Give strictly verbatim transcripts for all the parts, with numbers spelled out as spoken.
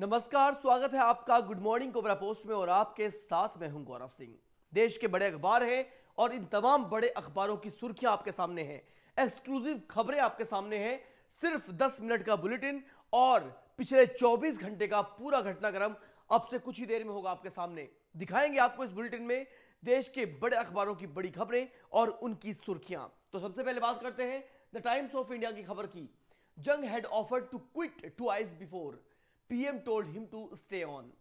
नमस्कार, स्वागत है आपका गुड मॉर्निंग कोबरा पोस्ट में और आपके साथ मैं हूं गौरव सिंह। देश के बड़े अखबार हैं और इन तमाम बड़े अखबारों की सुर्खियां आपके सामने हैं, एक्सक्लूसिव खबरें आपके सामने हैं, सिर्फ दस मिनट का बुलेटिन और पिछले चौबीस घंटे का पूरा घटनाक्रम अब से कुछ ही देर में होगा आपके सामने। दिखाएंगे आपको इस बुलेटिन में देश के बड़े अखबारों की बड़ी खबरें और उनकी सुर्खियां। तो सबसे पहले बात करते हैं द टाइम्स ऑफ इंडिया की खबर की। Jung had offered to quit twice before, PM told him to stay on.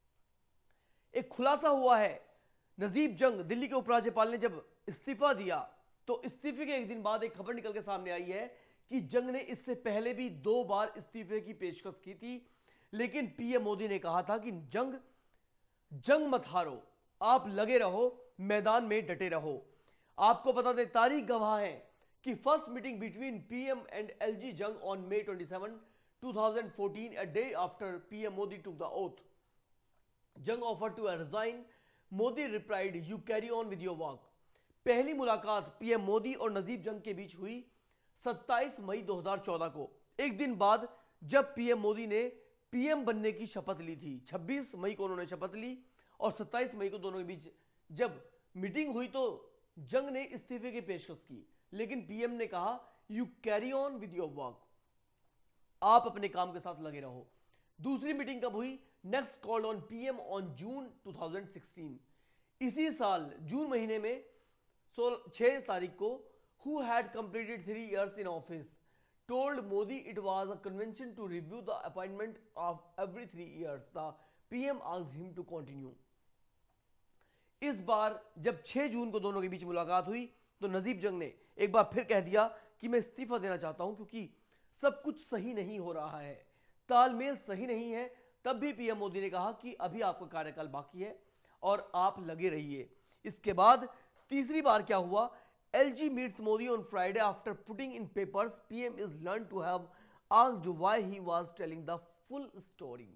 एक खुलासा हुआ है, नजीब जंग दिल्ली के उपराज्यपाल ने जब इस्तीफा दिया तो इस्तीफे के एक दिन बाद एक खबर निकल के सामने आई है कि जंग ने इससे पहले भी दो बार इस्तीफे की पेशकश की थी, लेकिन पीएम मोदी ने कहा था कि जंग जंग मत हारो, आप लगे रहो, मैदान में डटे रहो। आपको बता दें, तारीख गवाह है कि first meeting between PM and LG Jung on May twenty seven two thousand fourteen, a day after P M Modi took the oath. Jung offered to resign. Modi replied, "You carry on with your work." पहली मुलाकात PM Modi और नजीब जंग के बीच हुई सत्ताईस मई दो हज़ार चौदह को, एक दिन बाद जब पीएम मोदी ने पीएम बनने की शपथ ली थी। छब्बीस मई को उन्होंने शपथ ली और सत्ताईस मई को दोनों के बीच जब मीटिंग हुई तो जंग ने इस्तीफे की पेशकश की, लेकिन पीएम ने कहा, "you carry on with your work", आप अपने काम के साथ लगे रहो। दूसरी मीटिंग कब हुई? Next call on PM on June two thousand sixteen, इसी साल जून महीने में छह तारीख को, who had completed three years in office told Modi it was a convention to review the appointment of every three years, the PM asked him to continue. इस बार जब छह जून को दोनों के बीच मुलाकात हुई तो नजीब जंग ने एक बार फिर कह दिया कि मैं इस्तीफा देना चाहता हूं क्योंकि सब कुछ सही नहीं हो रहा है, तालमेल सही नहीं है। तब भी पीएम मोदी ने कहा कि अभी आपका कार्यकाल बाकी है और आप लगे रहिए। इसके बाद तीसरी बार क्या हुआ? LG meets Modi on Friday after putting in papers PM is learn to have asked why he was telling the full story.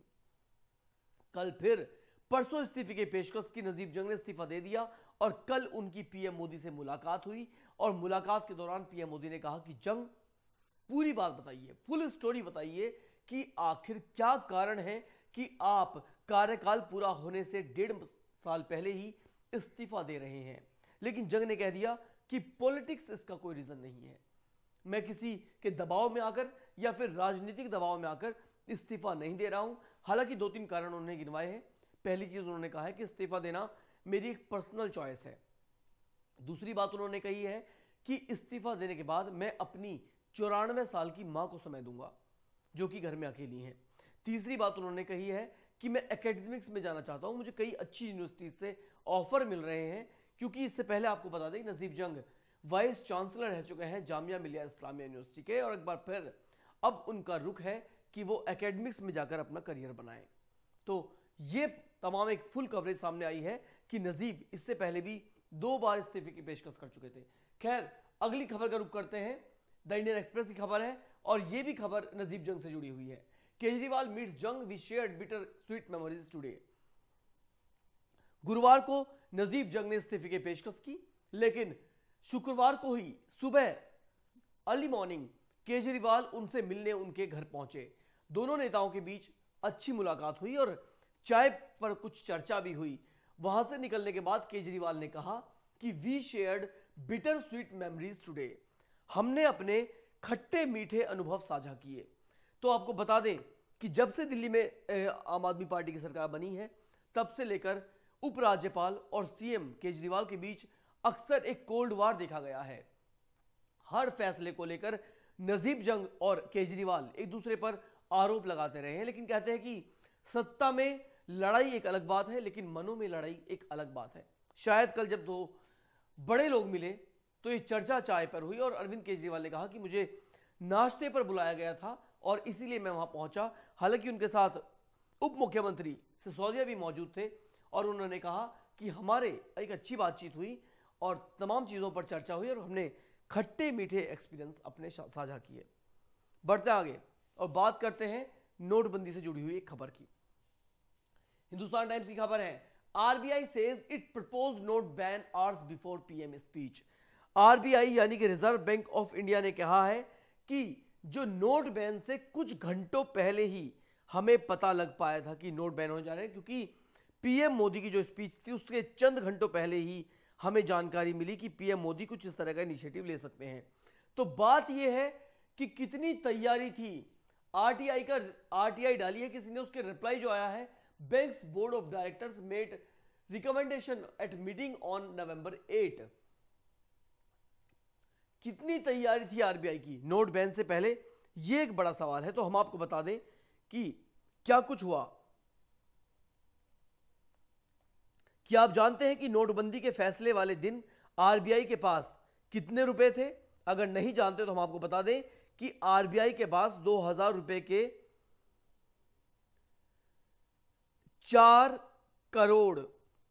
कल फिर परसों इस्तीफे की पेशकश की, नजीब जंग ने इस्तीफा दे दिया और कल उनकी पीएम मोदी से मुलाकात हुई और मुलाकात के दौरान पीएम मोदी ने कहा कि जंग पूरी बात बताइए, फुल स्टोरी बताइए कि आखिर क्या कारण है कि आप कार्यकाल पूरा होने से डेढ़ साल पहले ही इस्तीफा दे रहे हैं। लेकिन जंग ने कह दिया कि पॉलिटिक्स इसका कोई रीजन नहीं है, मैं किसी के दबाव में आकर या फिर राजनीतिक दबाव में आकर इस्तीफा नहीं दे रहा हूं। हालांकि दो तीन कारण उन्होंने गिनवाए हैं। पहली चीज उन्होंने कहा है कि इस्तीफा देना मेरी एक पर्सनल चॉइस है। दूसरी बात उन्होंने कही है कि इस्तीफा देने के बाद मैं अपनी चौरानवे साल की मां को समय दूंगा जो कि घर में अकेली हैं। तीसरी बात उन्होंने कही है कि मैं एकेडमिक्स में जाना चाहता हूं, मुझे कई अच्छी यूनिवर्सिटीज से ऑफर मिल रहे हैं, क्योंकि इससे पहले आपको बता दें नजीब जंग वाइस चांसलर रह चुके हैं जामिया मिलिया इस्लामिया यूनिवर्सिटी के, और एक बार फिर अब उनका रुख है कि वो एकेडमिक्स में जाकर अपना करियर बनाएं। तो ये तमाम एक फुल कवरेज सामने आई है कि नजीब इससे पहले भी दो बार इस्तीफे की पेशकश कर चुके थे। खैर, अगली खबर का रुख करते हैं। द इंडियन एक्सप्रेस की खबर है और यह भी खबर नजीब जंग से जुड़ी हुई है। Kejriwal meets Jung, we shared bitter sweet memories today. गुरुवार को नजीब जंग ने इस्तीफे की पेशकश की, लेकिन शुक्रवार को ही सुबह अर्ली मॉर्निंग केजरीवाल उनसे मिलने उनके घर पहुंचे। दोनों नेताओं के बीच अच्छी मुलाकात हुई और चाय पर कुछ चर्चा भी हुई। वहां से निकलने के बाद केजरीवाल ने कहा कि we shared bitter sweet memories today, हमने अपने खट्टे मीठे अनुभव साझा किए। तो आपको बता दें कि जब से दिल्ली में आम आदमी पार्टी की सरकार बनी है तब से लेकर उपराज्यपाल और सीएम केजरीवाल के बीच अक्सर एक कोल्ड वार देखा गया है। हर फैसले को लेकर नजीब जंग और केजरीवाल एक दूसरे पर आरोप लगाते रहे हैं, लेकिन कहते हैं कि सत्ता में लड़ाई एक अलग बात है लेकिन मनों में लड़ाई एक अलग बात है। शायद कल जब दो बड़े लोग मिले तो ये चर्चा चाय पर हुई और अरविंद केजरीवाल ने कहा कि मुझे नाश्ते पर बुलाया गया था और इसीलिए मैं वहां पहुंचा। हालांकि उनके साथ उप मुख्यमंत्री सिसोदिया भी मौजूद थे और उन्होंने कहा कि हमारे एक अच्छी बातचीत हुई और तमाम चीज़ों पर चर्चा हुई और हमने खट्टे मीठे एक्सपीरियंस अपने साझा किए। बढ़ते आगे और बात करते हैं नोटबंदी से जुड़ी हुई एक खबर की। हिंदुस्तान टाइम्स की खबर है, RBI says it proposed note ban hours before PM speech. RBI यानी कि रिजर्व बैंक ऑफ इंडिया ने कहा है कि जो नोट बैन से कुछ घंटों पहले ही हमें पता लग पाया था कि नोट बैन होने जा रहे हैं, क्योंकि पीएम मोदी की जो स्पीच थी उसके चंद घंटों पहले ही हमें जानकारी मिली कि पीएम मोदी कुछ इस तरह का इनिशिएटिव ले सकते हैं। तो बात यह है कि कितनी तैयारी थी। आरटीआई का आरटीआई डाली है किसी ने, उसके रिप्लाई जो आया है, banks board of directors made recommendation at meeting on November eight. कितनी तैयारी थी आरबीआई की नोट बैन से पहले, यह एक बड़ा सवाल है। तो हम आपको बता दें कि क्या कुछ हुआ। क्या आप जानते हैं कि नोटबंदी के फैसले वाले दिन आरबीआई के पास कितने रुपए थे? अगर नहीं जानते तो हम आपको बता दें कि आरबीआई के पास दो हजार रुपए के चार करोड़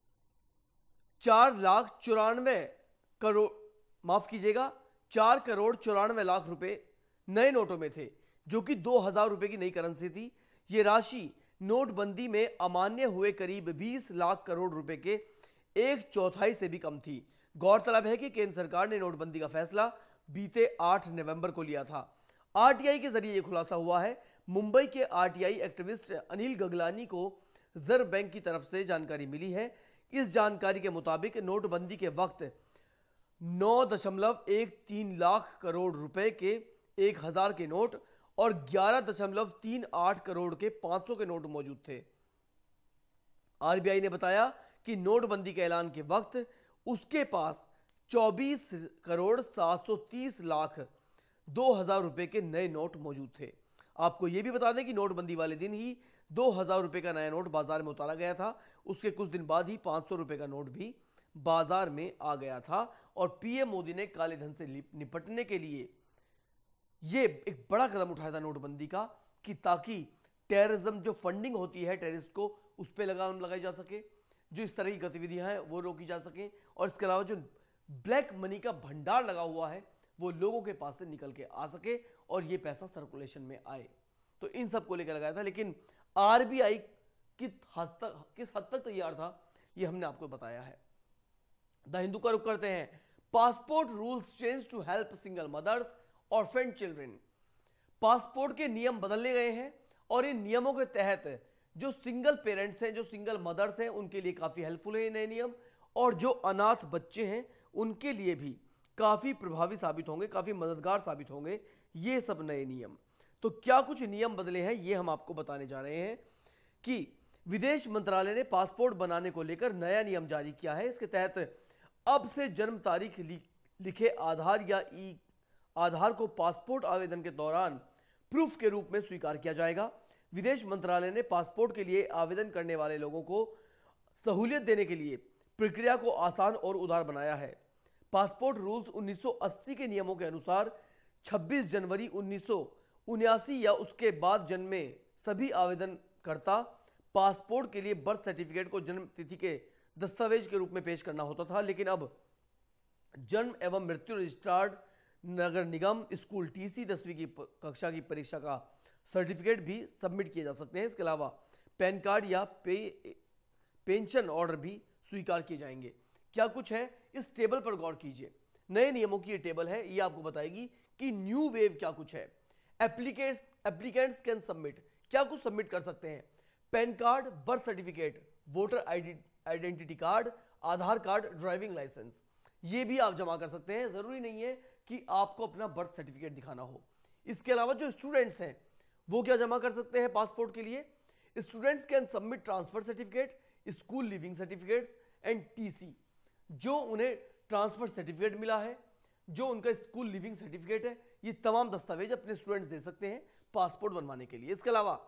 चार लाख चौरानवे करोड़ माफ कीजिएगा चार करोड़ चौरानवे लाख रुपए नए नोटों में थे, जो कि दो हजार रुपए की नई करेंसी थी। यह राशि नोटबंदी में अमान्य हुए करीब बीस लाख करोड़ रुपए के एक चौथाई से भी कम थी। गौरतलब है कि केंद्र सरकार ने नोटबंदी का फैसला बीते आठ नवंबर को लिया था। आरटीआई के जरिए यह खुलासा हुआ है। मुंबई के आरटीआई एक्टिविस्ट अनिल गगलानी को रिजर्व बैंक की तरफ से जानकारी मिली है। इस जानकारी के मुताबिक नोटबंदी के वक्त नौ दशमलव एक तीन लाख करोड़ रुपए के एक हजार के नोट और ग्यारह दशमलव तीन आठ करोड़ के पांच सौ के नोट मौजूद थे। आरबीआई ने बताया कि नोटबंदी के ऐलान के वक्त उसके पास चौबीस करोड़ सात सौ तीस लाख दो हजार रुपए के नए नोट मौजूद थे। आपको यह भी बता दें कि नोटबंदी वाले दिन ही दो हजार रुपए का नया नोट बाजार में उतारा गया था। उसके कुछ दिन बाद ही पांच सौ रुपए का नोट भी बाजार में आ गया था और पीएम मोदी ने काले धन से निपटने के लिए ये एक बड़ा कदम उठाया था नोटबंदी का, कि ताकि टेररिज्म जो फंडिंग होती है टेररिस्ट को, उस पर लगाम लगाई जा सके, जो इस तरह की गतिविधियां हैं वो रोकी जा सके, और इसके अलावा जो ब्लैक मनी का भंडार लगा हुआ है वो लोगों के पास से निकल के आ सके और ये पैसा सर्कुलेशन में आए। तो इन सब को लेकर लगाया था। लेकिन आरबीआई किस हद तक किस हद तक तैयार था ये हमने आपको बताया है। द हिंदू का रुख करते हैं। Passport rules change to help single mothers orphan children. Passport के नियम बदले गए हैं और इन नियमों के तहत जो सिंगल पेरेंट्स हैं, जो सिंगल मदर्स हैं, उनके लिए काफी हेल्पफुल है नए नियम, और जो अनाथ बच्चे हैं उनके लिए भी काफी प्रभावी साबित होंगे, काफी मददगार साबित होंगे ये सब नए नियम। तो क्या कुछ नियम बदले हैं ये हम आपको बताने जा रहे हैं कि विदेश मंत्रालय ने पासपोर्ट बनाने को लेकर नया नियम जारी किया है। इसके तहत अब से जन्म तारीख लिखे आधार या ई आधार को पासपोर्ट आवेदन के दौरान प्रूफ के रूप में स्वीकार किया जाएगा। विदेश मंत्रालय ने पासपोर्ट के लिए आवेदन करने वाले लोगों को सहूलियत देने के लिए प्रक्रिया को आसान और उदार बनाया है। पासपोर्ट रूल्स उन्नीस सौ अस्सी के नियमों के अनुसार छब्बीस जनवरी उन्नीस सौ उन्यासी या उसके बाद जन्मे सभी आवेदनकर्ता पासपोर्ट के लिए बर्थ सर्टिफिकेट को जन्म तिथि के दस्तावेज के रूप में पेश करना होता था, लेकिन अब जन्म एवं मृत्यु रजिस्ट्रार्ड नगर निगम स्कूल टीसी दसवीं की कक्षा की परीक्षा का सर्टिफिकेट भी सबमिट किए जा सकते हैं। इसके अलावा पैन कार्ड या पे पेंशन ऑर्डर भी स्वीकार किए जाएंगे। क्या कुछ है इस टेबल पर गौर कीजिए। नए नियमों की ये टेबल है, ये आपको बताएगी कि न्यू वेव क्या कुछ है। एप्लीकेट्स एप्लीकेंट्स कैन सबमिट, क्या कुछ सबमिट कर सकते हैं। PAN card, birth certificate, voter identity card, Aadhaar card, driving licence, ये भी आप जमा कर सकते हैं। जरूरी नहीं है कि आपको अपना बर्थ सर्टिफिकेट दिखाना हो। इसके अलावा जो स्टूडेंट्स हैं वो क्या जमा कर सकते हैं पासपोर्ट के लिए। Students can submit transfer certificate, school leaving certificates and TC. जो उन्हें ट्रांसफर सर्टिफिकेट मिला है, जो उनका स्कूल लिविंग सर्टिफिकेट है, ये तमाम दस्तावेज अपने स्टूडेंट्स दे सकते हैं पासपोर्ट बनवाने के लिए। इसके अलावा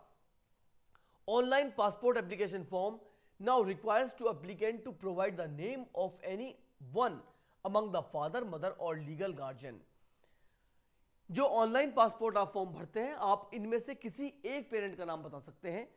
online passport application form now requires to applicant to provide the name of any one among the father, mother और लीगल गार्जियन। जो ऑनलाइन पासपोर्ट आप फॉर्म भरते हैं, आप इनमें से किसी एक पेरेंट का नाम बता सकते हैं,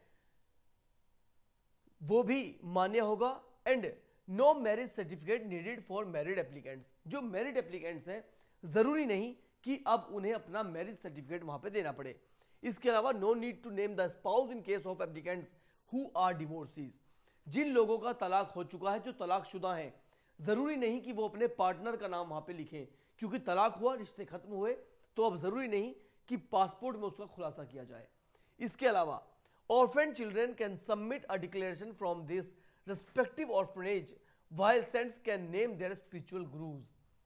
वो भी मान्य होगा। And no marriage certificate needed for married applicants. जो मैरिड एप्लीकेंट्स हैं जरूरी नहीं कि अब उन्हें अपना मैरिज सर्टिफिकेट वहां पे देना पड़े। इसके अलावा no need to name the spouse in case of applicants who are divorcees. जिन लोगों का तलाक हो चुका है, जो तलाकशुदा हैं, जरूरी नहीं कि वो अपने पार्टनर का नाम वहां पे लिखें, क्योंकि तलाक हुआ, रिश्ते खत्म हुए, तो अब जरूरी नहीं कि पासपोर्ट में उसका खुलासा किया जाए। इसके अलावा Orphan children can submit a declaration from this respective orphanage, while saints can name their spiritual gurus.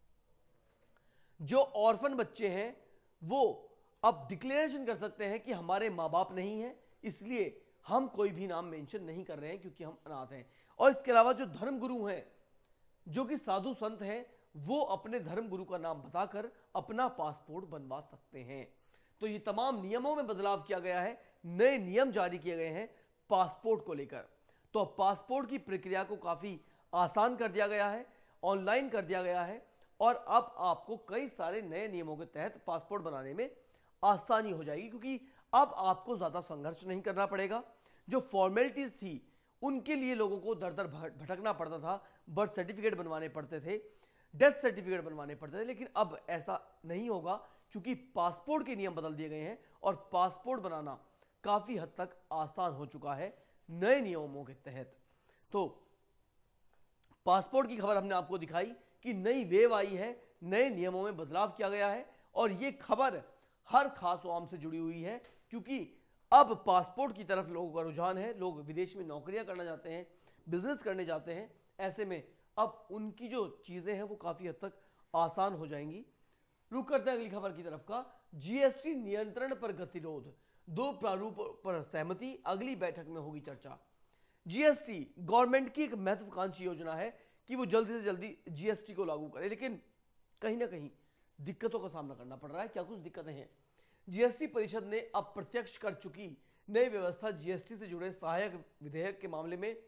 जो ऑर्फन बच्चे हैं वो अब डिक्लेरेशन कर सकते हैं कि हमारे माँ बाप नहीं हैं, इसलिए हम कोई भी नाम मेंशन नहीं कर रहे हैं क्योंकि हम अनाथ हैं। और इसके अलावा जो धर्म गुरु हैं, जो कि साधु संत हैं, वो अपने धर्म गुरु का नाम बताकर अपना पासपोर्ट बनवा सकते हैं। तो ये तमाम नियमों में बदलाव किया गया है, नए नियम जारी किए गए हैं पासपोर्ट को लेकर। तो अब पासपोर्ट की प्रक्रिया को काफी आसान कर दिया गया है, ऑनलाइन कर दिया गया है, और अब आपको कई सारे नए नियमों के तहत पासपोर्ट बनाने में आसानी हो जाएगी, क्योंकि अब आपको ज्यादा संघर्ष नहीं करना पड़ेगा। जो फॉर्मेलिटीज थी उनके लिए लोगों को दर दर भटकना पड़ता था, बर्थ सर्टिफिकेट बनवाने पड़ते थे, डेथ सर्टिफिकेट बनवाने पड़ते थे, लेकिन अब ऐसा नहीं होगा क्योंकि पासपोर्ट के नियम बदल दिए गए हैं और पासपोर्ट बनाना काफी हद तक आसान हो चुका है नए नियमों के तहत। तो पासपोर्ट की खबर हमने आपको दिखाई कि नई वेव आई है, नए नियमों में बदलाव किया गया है, और यह खबर हर खास आम से जुड़ी हुई है क्योंकि अब पासपोर्ट की तरफ लोगों का रुझान है। लोग विदेश में नौकरियां करना चाहते हैं, बिजनेस करने जाते हैं, ऐसे में अब उनकी जो चीजें हैं वो काफी हद तक आसान हो जाएंगी। रुक करते हैं अगली खबर की तरफ का। जीएसटी नियंत्रण पर गतिरोध, दो प्रारूपों पर सहमति, अगली बैठक में होगी चर्चा। जीएसटी गवर्नमेंट की एक महत्वाकांक्षी योजना है कि वो जल्दी से जल्दी जीएसटी को लागू करे, लेकिन कहीं ना कहीं दिक्कतों का सामना करना पड़ रहा है। क्या कुछ दिक्कतें हैं? जीएसटी परिषद ने अप्रत्यक्ष कर चुकी नई व्यवस्था जीएसटी से जुड़े सहायक विधेयक के मामले में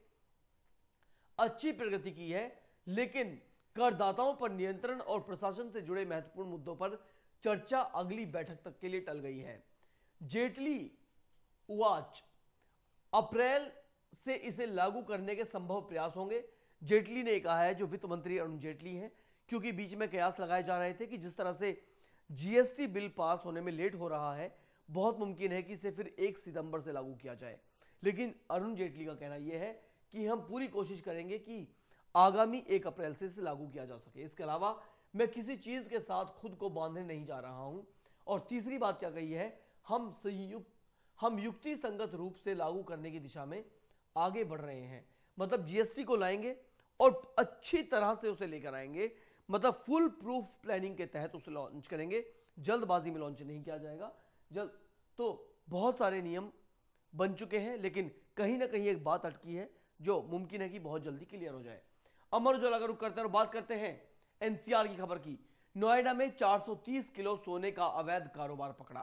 अच्छी प्रगति की है, लेकिन करदाताओं पर नियंत्रण और प्रशासन से जुड़े महत्वपूर्ण मुद्दों पर चर्चा अगली बैठक तक के लिए टल गई है। जेटली उवाच, अप्रैल से इसे लागू करने के संभव प्रयास होंगे। जेटली ने कहा है, जो वित्त मंत्री अरुण जेटली हैं, क्योंकि बीच में कयास लगाए जा रहे थे कि जिस तरह से जीएसटी बिल पास होने में लेट हो रहा है, बहुत मुमकिन है कि इसे फिर एक सितंबर से लागू किया जाए। लेकिन अरुण जेटली का कहना यह है कि हम पूरी कोशिश करेंगे कि आगामी एक अप्रैल से इसे लागू किया जा सके। इसके अलावा मैं किसी चीज के साथ खुद को बांधने नहीं जा रहा हूं। और तीसरी बात क्या कही है, हम संयुक्त हम युक्ति संगत रूप से लागू करने की दिशा में आगे बढ़ रहे हैं। मतलब जीएसटी को लाएंगे और अच्छी तरह से उसे लेकर आएंगे, मतलब फुल प्रूफ प्लानिंग के तहत उसे लॉन्च करेंगे, जल्दबाजी में लॉन्च नहीं किया जाएगा। जल्द तो बहुत सारे नियम बन चुके हैं, लेकिन कहीं ना कहीं एक बात अटकी है जो मुमकिन है कि बहुत जल्दी क्लियर हो जाए। अमर उजाला का रुख करते हैं और बात करते हैं एनसीआर की खबर की। नोएडा में चार सौ तीस किलो सोने का अवैध कारोबार पकड़ा।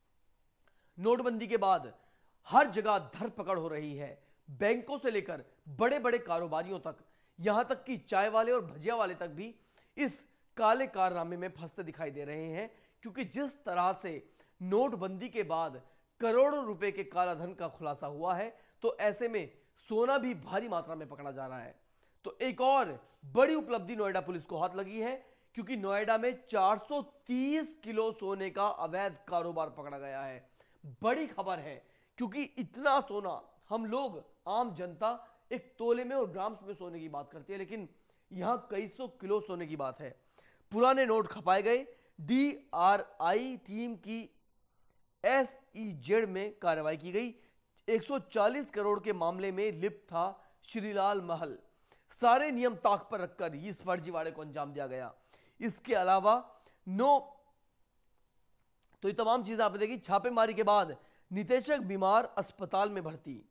नोटबंदी के बाद हर जगह धरपकड़ हो रही है, बैंकों से लेकर बड़े बड़े कारोबारियों तक, यहां तक कि चाय वाले और भजिया वाले तक भी इस काले कारनामे में फंसते दिखाई दे रहे हैं। क्योंकि जिस तरह से नोटबंदी के बाद करोड़ों रुपए के काला धन का खुलासा हुआ है, तो ऐसे में सोना भी भारी मात्रा में पकड़ा जा रहा है। तो एक और बड़ी उपलब्धि नोएडा पुलिस को हाथ लगी है, क्योंकि नोएडा में चार सौ तीस किलो सोने का अवैध कारोबार पकड़ा गया है। बड़ी खबर है, क्योंकि इतना सोना हम लोग आम जनता एक तोले में और ग्राम्स में सोने की बात करती है, लेकिन यहां कई सौ किलो सोने की बात है। पुराने नोट खपाए गए। डीआरआई टीम की एसईजेड में कार्रवाई की गई। एक सौ चालीस करोड़ के मामले में लिप्त था श्रीलाल महल। सारे नियम ताक पर रखकर इस फर्जीवाड़े को अंजाम दिया गया। इसके अलावा नो तो ये तमाम चीजें आपने देखी। छापेमारी के बाद निदेशक बीमार, अस्पताल में भर्ती।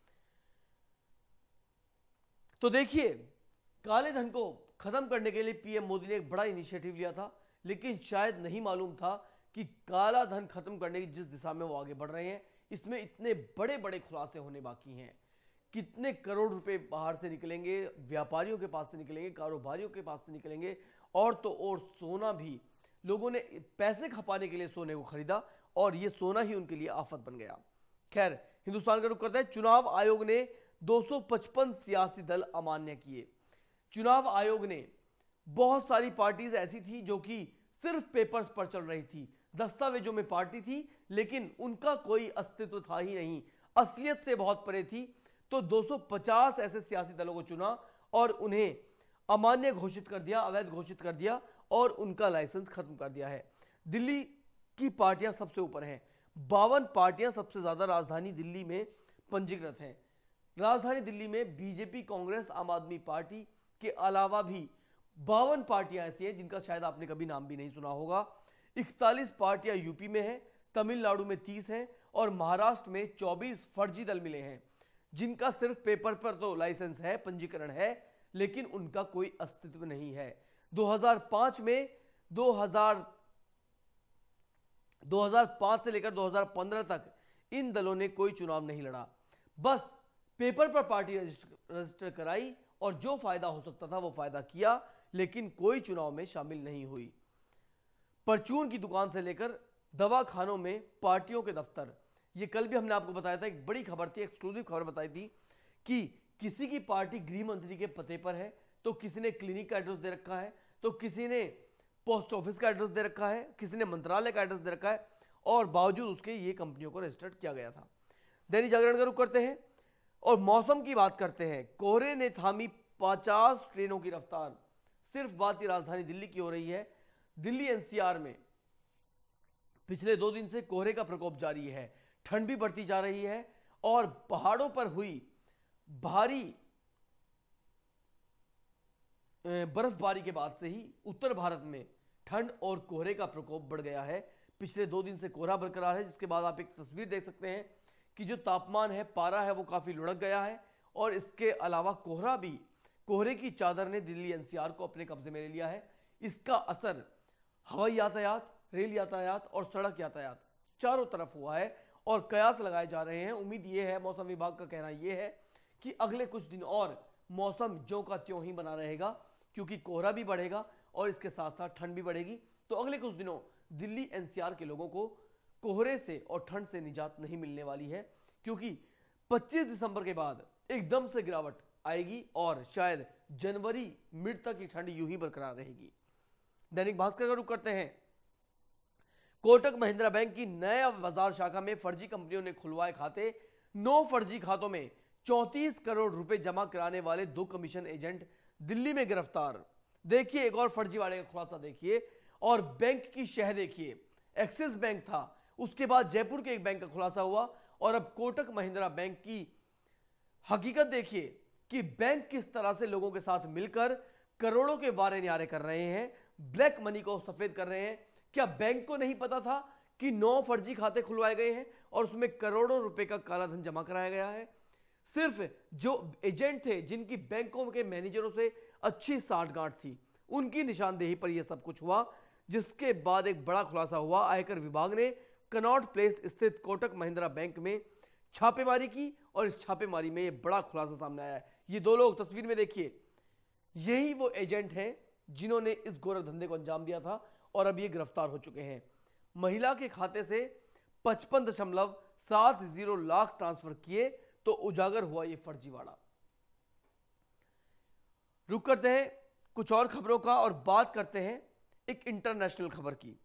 तो देखिए, काले धन को खत्म करने के लिए पीएम मोदी ने एक बड़ा इनिशिएटिव लिया था, लेकिन शायद नहीं मालूम था कि काला धन खत्म करने की जिस दिशा में वो आगे बढ़ रहे हैं, इसमें इतने बड़े बड़े खुलासे होने बाकी हैं। कितने करोड़ रुपए बाहर से निकलेंगे, व्यापारियों के पास से निकलेंगे, कारोबारियों के पास से निकलेंगे, और तो और सोना भी लोगों ने पैसे खपाने के लिए सोने को खरीदा और ये सोना ही उनके लिए आफत बन गया। खैर, हिंदुस्तान का रुख करता है। चुनाव आयोग ने दो सौ पचपन सियासी दल अमान्य किए। चुनाव आयोग ने बहुत सारी पार्टीज ऐसी थी जो कि सिर्फ पेपर्स पर चल रही थी, दस्तावेजों में पार्टी थी, लेकिन उनका कोई अस्तित्व था ही नहीं, असलियत से बहुत परे थी। तो दो सौ पचास ऐसे सियासी दलों को चुना और उन्हें अमान्य घोषित कर दिया, अवैध घोषित कर दिया और उनका लाइसेंस खत्म कर दिया है। दिल्ली की पार्टियां सबसे ऊपर हैं, बावन पार्टियां सबसे ज्यादा राजधानी दिल्ली में पंजीकृत हैं। राजधानी दिल्ली में बीजेपी, कांग्रेस, आम आदमी पार्टी के अलावा भी बावन पार्टियां ऐसी हैं जिनका शायद आपने कभी नाम भी नहीं सुना होगा। इकतालीस पार्टियां यूपी में हैं, तमिलनाडु में तीस हैं और महाराष्ट्र में चौबीस फर्जी दल मिले हैं जिनका सिर्फ पेपर पर तो लाइसेंस है, पंजीकरण है, लेकिन उनका कोई अस्तित्व नहीं है। दो हज़ार पाँच में दो हज़ार दो हज़ार पाँच से लेकर दो हज़ार पंद्रह तक इन दलों ने कोई चुनाव नहीं लड़ा, बस पेपर पर पार्टी रजिस्टर कराई और जो फायदा हो सकता था वो फायदा किया, लेकिन कोई चुनाव में शामिल नहीं हुई। परचून की दुकान से लेकर दवाखानों में पार्टियों के दफ्तर, ये कल भी हमने आपको बताया था, एक बड़ी खबर थी, एक्सक्लूसिव खबर बताई थी कि किसी की पार्टी गृह मंत्री के पते पर है, तो किसी ने क्लिनिक का एड्रेस दे रखा है, तो किसी ने पोस्ट ऑफिस का एड्रेस दे रखा है, किसी ने मंत्रालय का एड्रेस दे रखा है, और बावजूद उसके ये कंपनियों को रजिस्टर्ड किया गया था। दैनिक जागरण का रुख करते हैं और मौसम की बात करते हैं। कोहरे ने थामी पचास ट्रेनों की रफ्तार। सिर्फ बात ही राजधानी दिल्ली की हो रही है। दिल्ली एनसीआर में पिछले दो दिन से कोहरे का प्रकोप जारी है, ठंड भी बढ़ती जा रही है और पहाड़ों पर हुई भारी बर्फबारी के बाद से ही उत्तर भारत में ठंड और कोहरे का प्रकोप बढ़ गया है। पिछले दो दिन से कोहरा बरकरार है, जिसके बाद आप एक तस्वीर देख सकते हैं कि जो तापमान है, पारा है, वो काफी लुढ़क गया है और इसके अलावा कोहरा भी, कोहरे की चादर ने दिल्ली एनसीआर को अपने कब्जे में ले लिया है। इसका असर हवाई यातायात, रेल यातायात और सड़क यातायात चारों तरफ हुआ है और कयास लगाए जा रहे हैं। उम्मीद यह है, मौसम विभाग का कहना यह है कि अगले कुछ दिन और मौसम ज्यों का त्यों ही बना रहेगा, क्योंकि कोहरा भी बढ़ेगा और इसके साथ साथ ठंड भी बढ़ेगी। तो अगले कुछ दिनों दिल्ली एनसीआर के लोगों को कोहरे से और ठंड से निजात नहीं मिलने वाली है, क्योंकि पच्चीस दिसंबर के बाद एकदम से गिरावट आएगी और शायद जनवरी मिड तक की ठंड यूं ही बरकरार रहेगी। दैनिक भास्कर का रुख करते हैं। कोटक महिंद्रा बैंक की नया बाजार शाखा में फर्जी कंपनियों ने खुलवाए खाते। नौ फर्जी खातों में चौंतीस करोड़ रुपए जमा कराने वाले दो कमीशन एजेंट दिल्ली में गिरफ्तार। देखिए एक और फर्जी वाले का खुलासा देखिए और बैंक की शह देखिए। एक्सिस बैंक था, उसके बाद जयपुर के एक बैंक का खुलासा हुआ और अब कोटक महिंद्रा बैंक की हकीकत देखिए कि बैंक किस तरह से लोगों के साथ मिलकर करोड़ों के वारे न्यारे कर रहे हैं, ब्लैक मनी को सफेद कर रहे हैं। क्या बैंक को नहीं पता था कि नौ फर्जी खाते खुलवाए गए हैं और उसमें करोड़ों रुपए का काला धन जमा कराया गया है? सिर्फ जो एजेंट थे, जिनकी बैंकों के मैनेजरों से अच्छी साठगांठ थी, उनकी निशानदेही पर यह सब कुछ हुआ, जिसके बाद एक बड़ा खुलासा हुआ। आयकर विभाग ने कनॉट प्लेस स्थित कोटक महिंद्रा बैंक में छापेमारी की और इस छापेमारी में यह बड़ा खुलासा सामने आया है। ये दो लोग तस्वीर में देखिए, यही वो एजेंट हैं जिन्होंने इस गोरख धंधे को अंजाम दिया था और अब ये गिरफ्तार हो चुके हैं। महिला के खाते से पचपन दशमलव सात जीरो लाख ट्रांसफर किए तो उजागर हुआ ये फर्जीवाड़ा। रुक करते हैं कुछ और खबरों का और बात करते हैं एक इंटरनेशनल खबर की।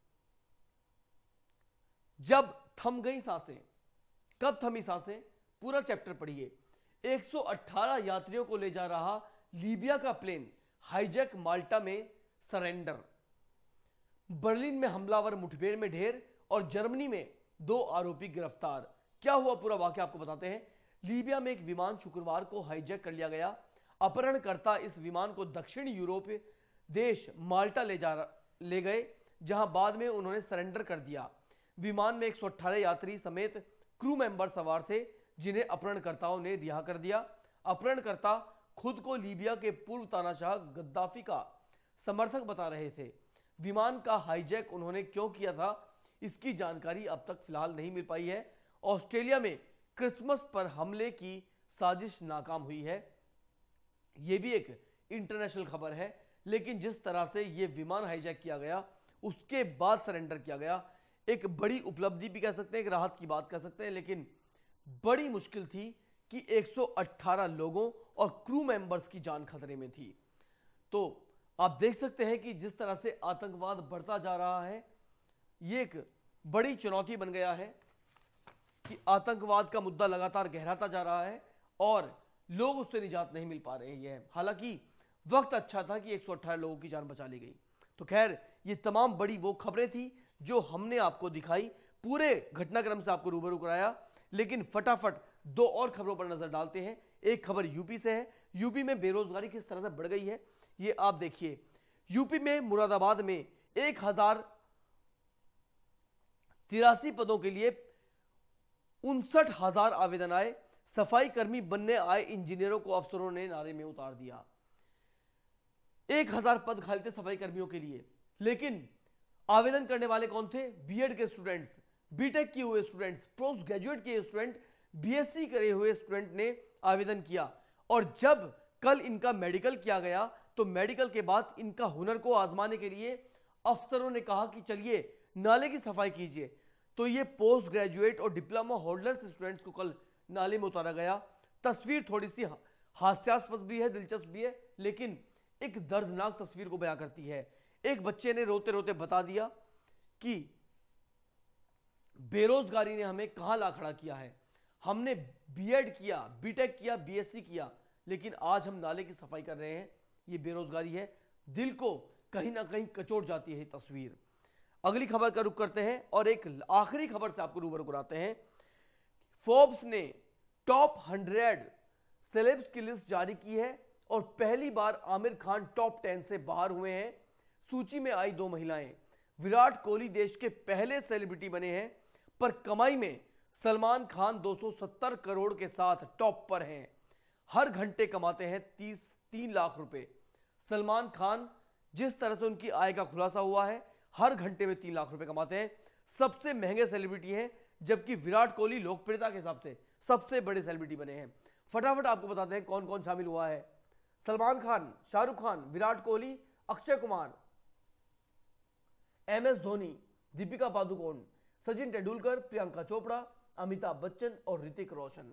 जब थम गई सांसें, कब थमी सांसें? पूरा चैप्टर पढ़िए। एक सौ अठारह यात्रियों को ले जा रहा लीबिया का प्लेन हाईजैक माल्टा में सरेंडर। बर्लिन में हमलावर मुठभेड़ में ढेर और जर्मनी में दो आरोपी गिरफ्तार। क्या हुआ पूरा वाकया आपको बताते हैं। लीबिया में एक विमान शुक्रवार को हाईजैक कर लिया गया। अपहरणकर्ता इस विमान को दक्षिण यूरोपीय देश माल्टा ले जा ले गए, जहां बाद में उन्होंने सरेंडर कर दिया। विमान में एक सौ अठारह यात्री समेत क्रू मेंबर सवार थे, जिन्हें अपहरणकर्ताओं ने रिहा कर दिया। अपहरणकर्ता खुद को लीबिया के पूर्व तानाशाह गद्दाफी का समर्थक बता रहे थे। विमान का हाईजैक उन्होंने क्यों किया था, इसकी जानकारी अब तक फिलहाल नहीं मिल पाई है। ऑस्ट्रेलिया में क्रिसमस पर हमले की साजिश नाकाम हुई है। यह भी एक इंटरनेशनल खबर है, लेकिन जिस तरह से यह विमान हाईजैक किया गया, उसके बाद सरेंडर किया गया, एक बड़ी उपलब्धि भी कह सकते हैं, एक राहत की बात कह सकते हैं। लेकिन बड़ी मुश्किल थी कि एक सौ अठारह लोगों और क्रू मेंबर्स की जान खतरे में थी। तो आप देख सकते हैं कि जिस तरह से आतंकवाद बढ़ता जा रहा है, यह एक बड़ी चुनौती बन गया है कि आतंकवाद का मुद्दा लगातार गहराता जा रहा है और लोग उससे निजात नहीं मिल पा रहे हैं। हालांकि वक्त अच्छा था कि एक सौ अठारह लोगों की जान बचा ली गई। तो खैर, ये तमाम बड़ी वो खबरें थी जो हमने आपको दिखाई, पूरे घटनाक्रम से आपको रूबरू कराया। लेकिन फटाफट दो और खबरों पर नजर डालते हैं। एक खबर यूपी से है। यूपी में बेरोजगारी किस तरह से बढ़ गई है ये आप देखिए। यूपी में मुरादाबाद में एक हजार तिरासी पदों के लिए उनसठ हजार आवेदन आए। सफाई कर्मी बनने आए इंजीनियरों को अफसरों ने नारे में उतार दिया। एक हजार पद खाली थे सफाई कर्मियों के लिए, लेकिन आवेदन करने वाले कौन थे? बीएड के स्टूडेंट्स, बीटेक किए हुए स्टूडेंट्स, पोस्ट ग्रेजुएट किए स्टूडेंट, बीएससी करे हुए स्टूडेंट ने आवेदन किया। और जब कल इनका मेडिकल किया गया तो मेडिकल के बाद इनका हुनर को आजमाने के लिए अफसरों ने कहा कि चलिए नाले की सफाई कीजिए। तो ये पोस्ट ग्रेजुएट और डिप्लोमा होल्डर्स स्टूडेंट्स को कल नाले में उतारा गया। तस्वीर थोड़ी सी हास्यास्पद भी है, दिलचस्प भी है, लेकिन एक दर्दनाक तस्वीर को बयां करती है। एक बच्चे ने रोते रोते बता दिया कि बेरोजगारी ने हमें कहां ला खड़ा किया है। हमने बीएड किया, बीटेक किया, बीएससी किया, लेकिन आज हम नाले की सफाई कर रहे हैं। ये बेरोजगारी है। दिल को कहीं ना कहीं कचोट जाती है तस्वीर। अगली खबर का रुख करते हैं और एक आखिरी खबर से आपको रूबरू कराते हैं। फोर्ब्स ने टॉप हंड्रेड सेलेब्स की लिस्ट जारी की है और पहली बार आमिर खान टॉप टेन से बाहर हुए हैं। सूची में आई दो महिलाएं। विराट कोहली देश के पहले सेलिब्रिटी बने हैं, पर कमाई में सलमान खान दो सौ सत्तर करोड़ के साथ टॉप पर हैं। हर घंटे कमाते हैं तीस तीन लाख रुपए। सलमान खान जिस तरह से उनकी आय का खुलासा हुआ है, हर घंटे में तीन लाख रुपए कमाते हैं। सबसे महंगे सेलिब्रिटी हैं, जबकि विराट कोहली लोकप्रियता के हिसाब से सबसे बड़े सेलिब्रिटी बने हैं। फटाफट आपको बताते हैं कौन कौन शामिल हुआ है। सलमान खान, शाहरुख खान, विराट कोहली, अक्षय कुमार, एम एस धोनी, दीपिका पादुकोण, सचिन तेंदुलकर, प्रियंका चोपड़ा, अमिताभ बच्चन और ऋतिक रोशन।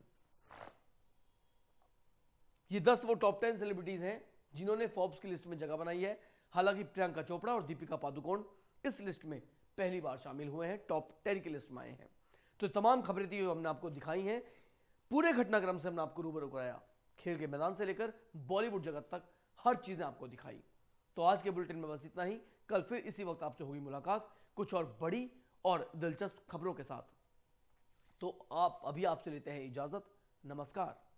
ये दस वो टॉप टेन सेलिब्रिटीज हैं जिन्होंने फोर्ब्स की लिस्ट में जगह बनाई है। हालांकि प्रियंका चोपड़ा और दीपिका पादुकोण इस लिस्ट में पहली बार शामिल हुए हैं, टॉप टेन की लिस्ट में आए हैं। तो तमाम खबरें थी जो हमने आपको दिखाई हैं। पूरे घटनाक्रम से हमने आपको रूबरू कराया। खेल के मैदान से लेकर बॉलीवुड जगत तक हर चीजें आपको दिखाई। तो आज के बुलेटिन में बस इतना ही। कल फिर इसी वक्त आपसे होगी मुलाकात कुछ और बड़ी और दिलचस्प खबरों के साथ। तो आप अभी आपसे लेते हैं इजाजत। नमस्कार।